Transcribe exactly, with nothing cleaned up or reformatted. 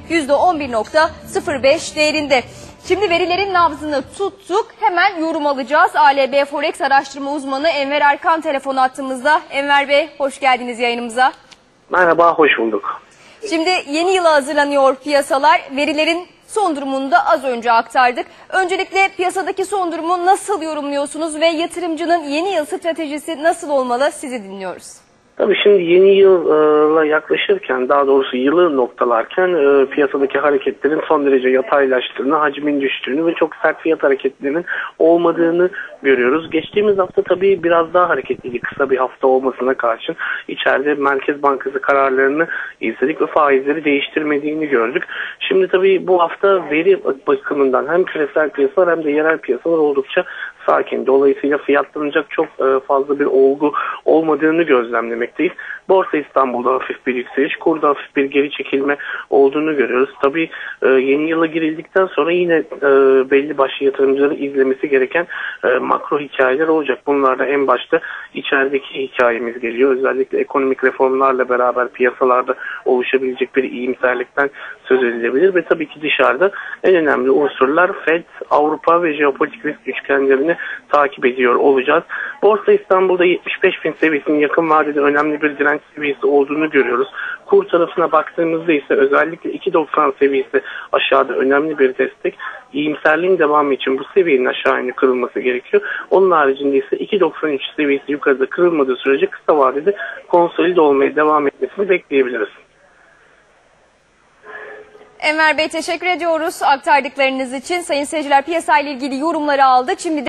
yüzde on bir nokta sıfır beş değerinde. Şimdi verilerin nabzını tuttuk. Hemen yorum alacağız. A L B Forex araştırma uzmanı Enver Erkan telefon attığımızda. Enver Bey, hoş geldiniz yayınımıza. Merhaba, hoş bulduk. Şimdi yeni yıla hazırlanıyor piyasalar. Verilerin son durumunu da az önce aktardık. Öncelikle piyasadaki son durumu nasıl yorumluyorsunuz ve yatırımcının yeni yıl stratejisi nasıl olmalı, sizi dinliyoruz. Tabii şimdi yeni yıla yaklaşırken, daha doğrusu yılı noktalarken e, piyasadaki hareketlerin son derece yataylaştığını, hacmin düştüğünü ve çok sert fiyat hareketlerinin olmadığını görüyoruz. Geçtiğimiz hafta tabii biraz daha hareketliydi, kısa bir hafta olmasına karşın. İçeride Merkez Bankası kararlarını izledik ve faizleri değiştirmediğini gördük. Şimdi tabii bu hafta veri bakımından hem küresel piyasalar hem de yerel piyasalar oldukça sakin. Dolayısıyla fiyatlanacak çok fazla bir olgu olmadığını gözlemlemekteyiz. Borsa İstanbul'da hafif bir yükseliş, kurda hafif bir geri çekilme olduğunu görüyoruz. Tabii yeni yıla girildikten sonra yine belli başlı yatırımcıları izlemesi gereken makro hikayeler olacak. Bunlarda en başta içerideki hikayemiz geliyor. Özellikle ekonomik reformlarla beraber piyasalarda oluşabilecek bir iyimserlikten söz edilebilir ve tabii ki dışarıda en önemli unsurlar Fed, Avrupa ve jeopolitik risk üçgenlerini takip ediyor olacağız. Borsa İstanbul'da yetmiş beş bin seviyesinin yakın vadede önemli bir direnç seviyesi olduğunu görüyoruz. Kur tarafına baktığımızda ise özellikle iki doksan seviyesi aşağıda önemli bir destek. İyimserliğin devamı için bu seviyenin aşağı yönlü kırılması gerekiyor. Onun haricinde ise iki doksan üç seviyesi yukarıda kırılmadığı sürece kısa vadede konsolide olmaya devam etmesini bekleyebiliriz. Enver Bey, teşekkür ediyoruz aktardıklarınız için. Sayın seyirciler, piyasayla ilgili yorumları aldık. Şimdi